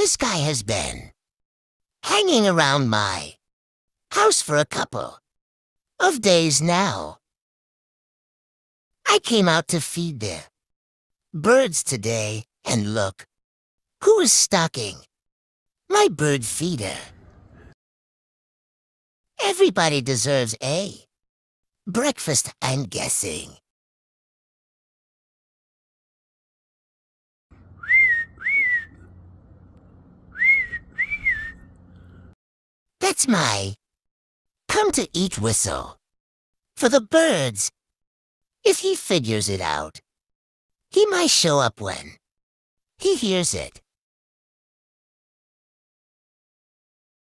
This guy has been hanging around my house for a couple of days now. I came out to feed the birds today, and look, who is stocking my bird feeder? Everybody deserves a breakfast, I'm guessing. That's my come-to-eat whistle for the birds. If he figures it out, he might show up when he hears it.